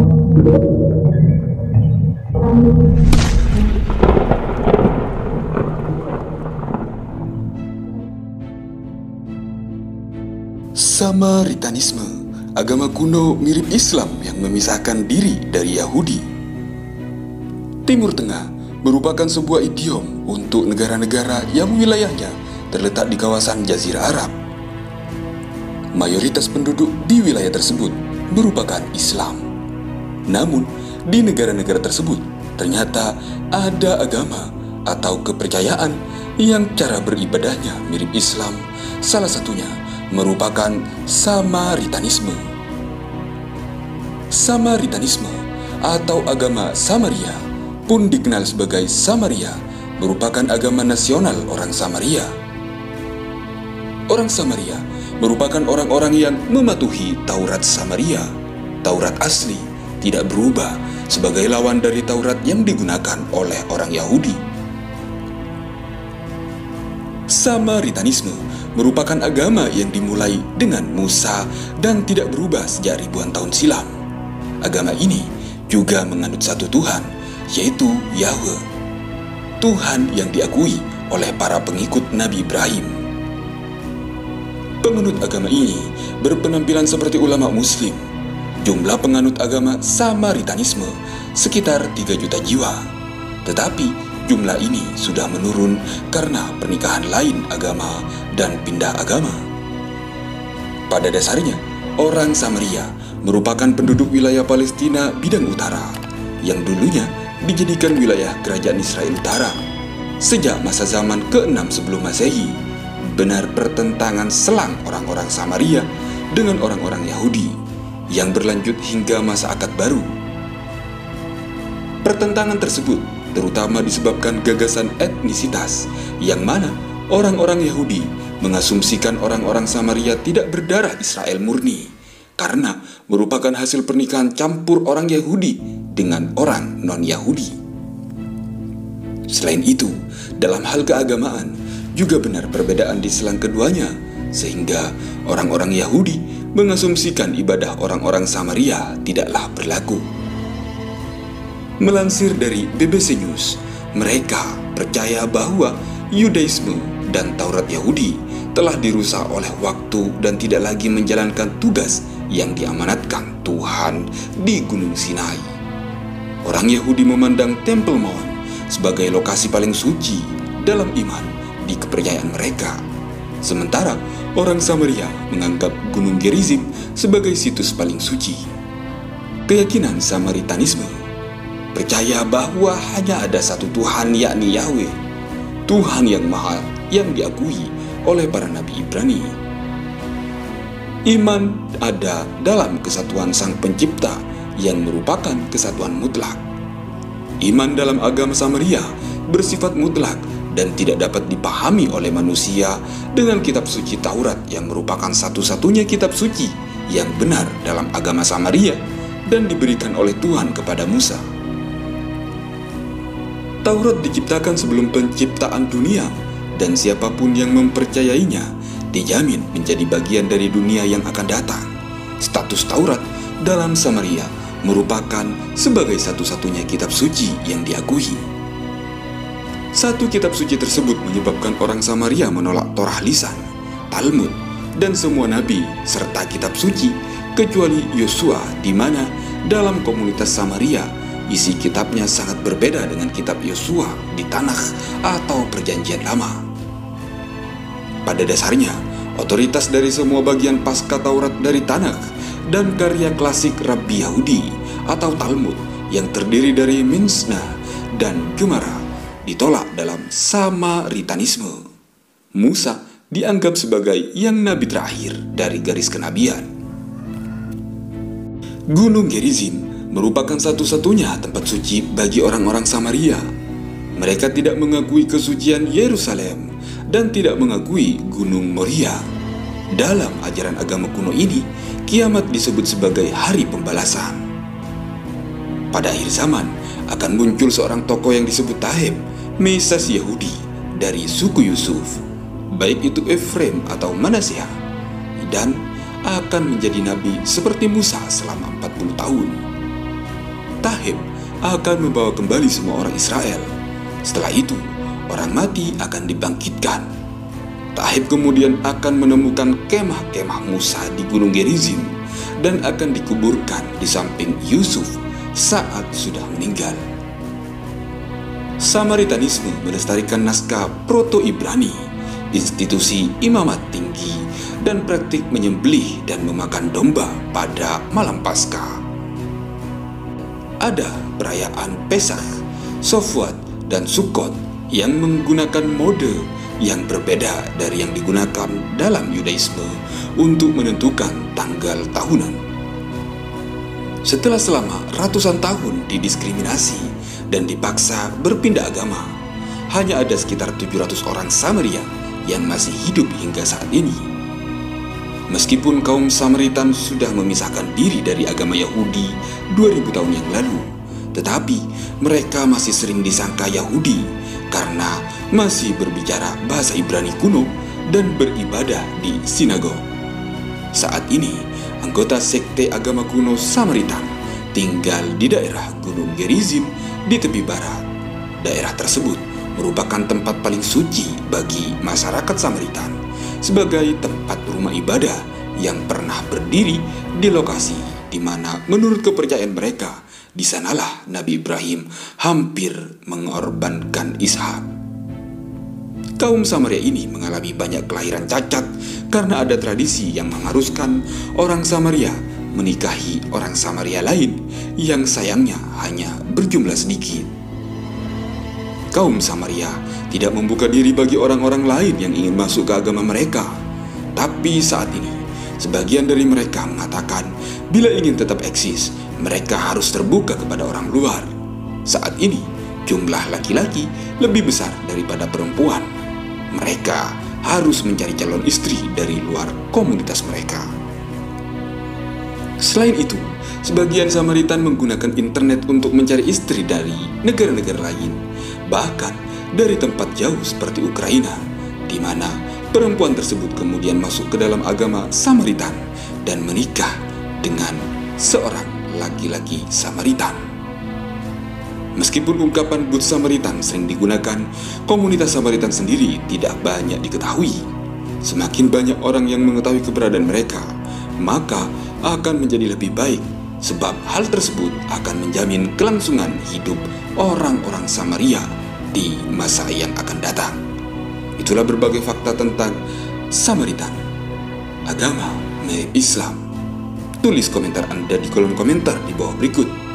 Samaritanisme, agama kuno mirip Islam yang memisahkan diri dari Yahudi. Timur Tengah merupakan sebuah idiom untuk negara-negara yang wilayahnya terletak di kawasan Jazirah Arab. Mayoritas penduduk di wilayah tersebut merupakan Islam. Namun, di negara-negara tersebut ternyata ada agama atau kepercayaan yang cara beribadahnya mirip Islam, salah satunya merupakan Samaritanisme. Samaritanisme atau agama Samaria pun dikenal sebagai Samaria, merupakan agama nasional orang Samaria. Orang Samaria merupakan orang-orang yang mematuhi Taurat Samaria. Taurat asli tidak berubah sebagai lawan dari Taurat yang digunakan oleh orang Yahudi. Samaritanisme merupakan agama yang dimulai dengan Musa dan tidak berubah sejak ribuan tahun silam. Agama ini juga menganut satu Tuhan, yaitu Yahweh, Tuhan yang diakui oleh para pengikut Nabi Ibrahim. Penganut agama ini berpenampilan seperti ulama muslim. Jumlah penganut agama Samaritanisme sekitar 3 juta jiwa. Tetapi jumlah ini sudah menurun karena pernikahan lain agama dan pindah agama. Pada dasarnya, orang Samaria merupakan penduduk wilayah Palestina bidang utara yang dulunya dijadikan wilayah kerajaan Israel Utara. Sejak masa zaman ke-6 sebelum Masehi, benar pertentangan selang orang-orang Samaria dengan orang-orang Yahudi yang berlanjut hingga masa Akad Baru. Pertentangan tersebut terutama disebabkan gagasan etnisitas, yang mana orang-orang Yahudi mengasumsikan orang-orang Samaria tidak berdarah Israel murni karena merupakan hasil pernikahan campur orang Yahudi dengan orang non-Yahudi. Selain itu, dalam hal keagamaan juga benar perbedaan di selang keduanya, sehingga orang-orang Yahudi mengasumsikan ibadah orang-orang Samaria tidaklah berlaku. Melansir dari BBC News, mereka percaya bahwa Yudaisme dan Taurat Yahudi telah dirusak oleh waktu dan tidak lagi menjalankan tugas yang diamanatkan Tuhan di Gunung Sinai. Orang Yahudi memandang Temple Mount sebagai lokasi paling suci dalam iman di kepercayaan mereka. Sementara orang Samaria menganggap Gunung Gerizim sebagai situs paling suci. Keyakinan Samaritanisme percaya bahwa hanya ada satu Tuhan, yakni Yahweh, Tuhan yang maha yang diakui oleh para Nabi Ibrani. Iman ada dalam kesatuan Sang Pencipta yang merupakan kesatuan mutlak. Iman dalam agama Samaria bersifat mutlak dan tidak dapat dipahami oleh manusia dengan kitab suci Taurat yang merupakan satu-satunya kitab suci yang benar dalam agama Samaria dan diberikan oleh Tuhan kepada Musa. Taurat diciptakan sebelum penciptaan dunia, dan siapapun yang mempercayainya dijamin menjadi bagian dari dunia yang akan datang. Status Taurat dalam Samaria merupakan sebagai satu-satunya kitab suci yang diakui. Satu kitab suci tersebut menyebabkan orang Samaria menolak Torah lisan, Talmud, dan semua nabi serta kitab suci kecuali Yosua, di mana dalam komunitas Samaria isi kitabnya sangat berbeda dengan kitab Yosua di Tanakh atau Perjanjian Lama. Pada dasarnya, otoritas dari semua bagian pasca Taurat dari Tanakh dan karya klasik Rabbi Yahudi atau Talmud yang terdiri dari Mishnah dan Gemara ditolak dalam Samaritanisme. Musa dianggap sebagai yang nabi terakhir dari garis kenabian. Gunung Gerizim merupakan satu-satunya tempat suci bagi orang-orang Samaria. Mereka tidak mengakui kesucian Yerusalem dan tidak mengakui Gunung Moria. Dalam ajaran agama kuno ini, kiamat disebut sebagai hari pembalasan. Pada akhir zaman, akan muncul seorang tokoh yang disebut Taheb, Mesias Yahudi dari suku Yusuf, baik itu Efraim atau Manasseh, dan akan menjadi nabi seperti Musa selama 40 tahun. Taib akan membawa kembali semua orang Israel. Setelah itu, orang mati akan dibangkitkan. Taib kemudian akan menemukan kemah-kemah Musa di Gunung Gerizim dan akan dikuburkan di samping Yusuf saat sudah meninggal. Samaritanisme melestarikan naskah Proto-Ibrani, institusi imamat tinggi, dan praktik menyembelih dan memakan domba pada malam Paskah. Ada perayaan Pesach, Sofwat, dan Sukkot yang menggunakan mode yang berbeda dari yang digunakan dalam Yudaisme untuk menentukan tanggal tahunan. Setelah selama ratusan tahun didiskriminasi dan dipaksa berpindah agama, hanya ada sekitar 700 orang Samaria yang masih hidup hingga saat ini. Meskipun kaum Samaritan sudah memisahkan diri dari agama Yahudi 2000 tahun yang lalu, tetapi mereka masih sering disangka Yahudi karena masih berbicara bahasa Ibrani kuno dan beribadah di sinagog. Saat ini, anggota sekte agama kuno Samaritan tinggal di daerah Gunung Gerizim di tepi barat. Daerah tersebut merupakan tempat paling suci bagi masyarakat Samaritan sebagai tempat rumah ibadah yang pernah berdiri di lokasi di mana menurut kepercayaan mereka di sanalah Nabi Ibrahim hampir mengorbankan Ishak. Kaum Samaria ini mengalami banyak kelahiran cacat karena ada tradisi yang mengharuskan orang Samaria menikahi orang Samaria lain yang sayangnya hanya berjumlah sedikit. Kaum Samaria tidak membuka diri bagi orang-orang lain yang ingin masuk ke agama mereka. Tapi saat ini, sebagian dari mereka mengatakan bila ingin tetap eksis, mereka harus terbuka kepada orang luar. Saat ini, jumlah laki-laki lebih besar daripada perempuan. Mereka harus mencari calon istri dari luar komunitas mereka. Selain itu, sebagian Samaritan menggunakan internet untuk mencari istri dari negara-negara lain, bahkan dari tempat jauh seperti Ukraina, di mana perempuan tersebut kemudian masuk ke dalam agama Samaritan dan menikah dengan seorang laki-laki Samaritan. Meskipun ungkapan Good Samaritan sering digunakan, komunitas Samaritan sendiri tidak banyak diketahui. Semakin banyak orang yang mengetahui keberadaan mereka, maka akan menjadi lebih baik, sebab hal tersebut akan menjamin kelangsungan hidup orang-orang Samaria di masa yang akan datang. Itulah berbagai fakta tentang Samaritan, agama mirip Islam. Tulis komentar Anda di kolom komentar di bawah berikut.